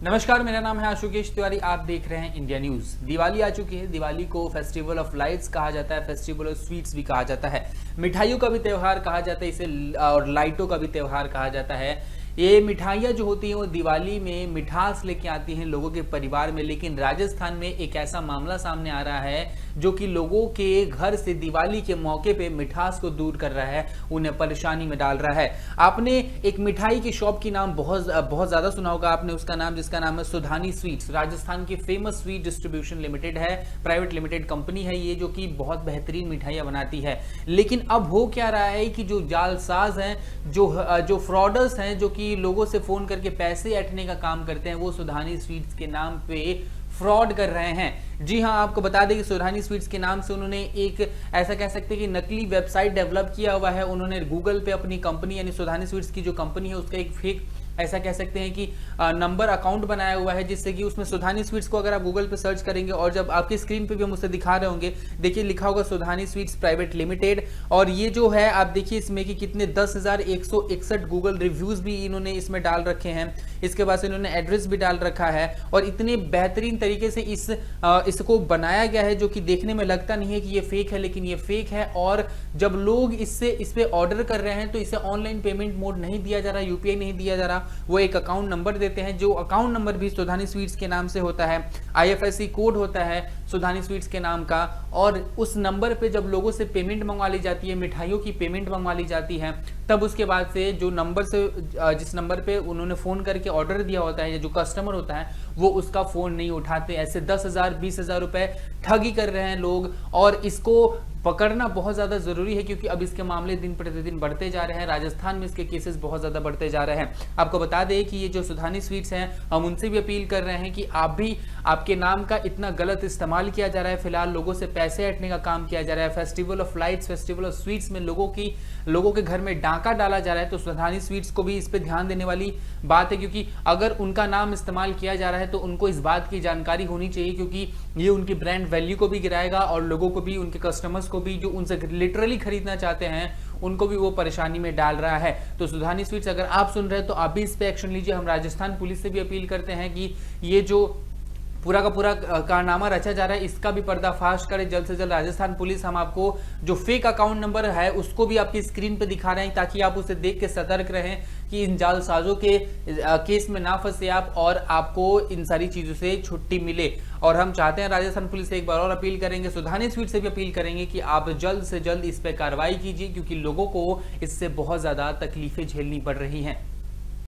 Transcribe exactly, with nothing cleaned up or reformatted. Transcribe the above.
नमस्कार, मेरा नाम है आशुकेश तिवारी। आप देख रहे हैं इंडिया न्यूज। दिवाली आ चुकी है। दिवाली को फेस्टिवल ऑफ लाइट्स कहा जाता है, फेस्टिवल ऑफ स्वीट्स भी कहा जाता है, मिठाइयों का भी त्यौहार कहा जाता है इसे, और लाइटों का भी त्यौहार कहा जाता है। ये मिठाइयाँ जो होती हैं वो दिवाली में मिठास लेके आती हैं लोगों के परिवार में, लेकिन राजस्थान में एक ऐसा मामला सामने आ रहा है जो कि लोगों के घर से दिवाली के मौके पे मिठास को दूर कर रहा है, उन्हें परेशानी में डाल रहा है। आपने एक मिठाई की शॉप की नाम बहुत बहुत ज्यादा सुना होगा आपने, उसका नाम जिसका नाम है सुधानी स्वीट्स। राजस्थान की फेमस स्वीट डिस्ट्रीब्यूशन लिमिटेड है, प्राइवेट लिमिटेड कंपनी है ये, जो कि बहुत बेहतरीन मिठाइयाँ बनाती है। लेकिन अब हो क्या रहा है कि जो जालसाज हैं, जो जो फ्रॉडर्स हैं, जो कि लोगों से फोन करके पैसे ऐंठने का काम करते हैं, वो सुधानी स्वीट्स के नाम पे फ्रॉड कर रहे हैं। जी हां, आपको बता दें कि सुधानी स्वीट्स के नाम से उन्होंने एक ऐसा कह सकते हैं कि नकली वेबसाइट डेवलप किया हुआ है। उन्होंने गूगल पे अपनी कंपनी यानी सुधानी स्वीट्स की जो कंपनी है उसका एक फेक ऐसा कह सकते हैं कि नंबर अकाउंट बनाया हुआ है, जिससे कि उसमें सुधानी स्वीट्स को अगर आप गूगल पे सर्च करेंगे और जब आपकी स्क्रीन पे भी हम उसे दिखा रहे होंगे, देखिए लिखा होगा सुधानी स्वीट्स प्राइवेट लिमिटेड। और ये जो है आप देखिए इसमें कि कितने दस हजार एक सौ इकसठ गूगल रिव्यूज भी इन्होंने इसमें डाल रखे हैं। इसके बाद इन्होंने एड्रेस भी डाल रखा है और इतने बेहतरीन तरीके से इस इसको बनाया गया है जो कि देखने में लगता नहीं है कि ये फेक है, लेकिन ये फेक है। और जब लोग इससे इस पे ऑर्डर कर रहे हैं तो इसे ऑनलाइन पेमेंट मोड नहीं दिया जा रहा, यूपीआई नहीं दिया जा रहा, वो एक अकाउंट नंबर देते हैं, जो अकाउंट नंबर भी सुधानी स्वीट्स के नाम से होता है, आईएफएससी कोड होता है सुधानी स्वीट्स के नाम का। और उस नंबर पे जब लोगों से पेमेंट मंगवा ली जाती है, मिठाइयों की पेमेंट मंगवा ली जाती है, तब उसके बाद से जो नंबर से जिस नंबर पे उन्होंने फोन करके ऑर्डर दिया होता है या जो कस्टमर होता है वो उसका फोन नहीं उठाते। ऐसे दस हजार बीस हजार रुपए ठगी कर रहे हैं लोग, और इसको पकड़ना बहुत ज्यादा जरूरी है क्योंकि अब इसके मामले दिन प्रतिदिन बढ़ते जा रहे हैं। राजस्थान में इसके केसेस बहुत ज्यादा बढ़ते जा रहे हैं। आपको बता दें कि ये जो सुधानी स्वीट्स हैं, हम उनसे भी अपील कर रहे हैं कि आप भी, आपके नाम का इतना गलत इस्तेमाल किया जा रहा है, फिलहाल लोगों से पैसे ऐंठने का काम किया जा रहा है, festival of lights, festival of sweets में लोगों की लोगों के घर में डाका डाला जा रहा है। तो सुधानी स्वीट्स को भी इस पर ध्यान देने वाली बात है, क्योंकि अगर उनका नाम इस्तेमाल किया जा रहा है तो उनको इस बात की जानकारी होनी चाहिए, क्योंकि ये उनकी ब्रांड वैल्यू को भी गिराएगा और लोगों को भी, उनके कस्टमर्स को भी जो उनसे लिटरली खरीदना चाहते हैं उनको भी वो परेशानी में डाल रहा है। तो सुधानी स्वीट्स अगर आप सुन रहे हैं तो आप भी इस पे एक्शन लीजिए। हम राजस्थान पुलिस से भी अपील करते हैं कि ये जो पूरा का पूरा कारनामा रचा जा रहा है इसका भी पर्दाफाश करे जल्द से जल्द राजस्थान पुलिस। हम आपको जो फेक अकाउंट नंबर है उसको भी आपकी स्क्रीन पे दिखा रहे हैं ताकि आप उसे देख के सतर्क रहें कि इन जालसाजों के केस में ना फंसे आप और आपको इन सारी चीजों से छुट्टी मिले। और हम चाहते हैं राजस्थान पुलिस से एक बार और अपील करेंगे, सुधानी स्वीट से भी अपील करेंगे कि आप जल्द से जल्द इस पर कार्रवाई कीजिए, क्योंकि लोगों को इससे बहुत ज्यादा तकलीफें झेलनी पड़ रही हैं।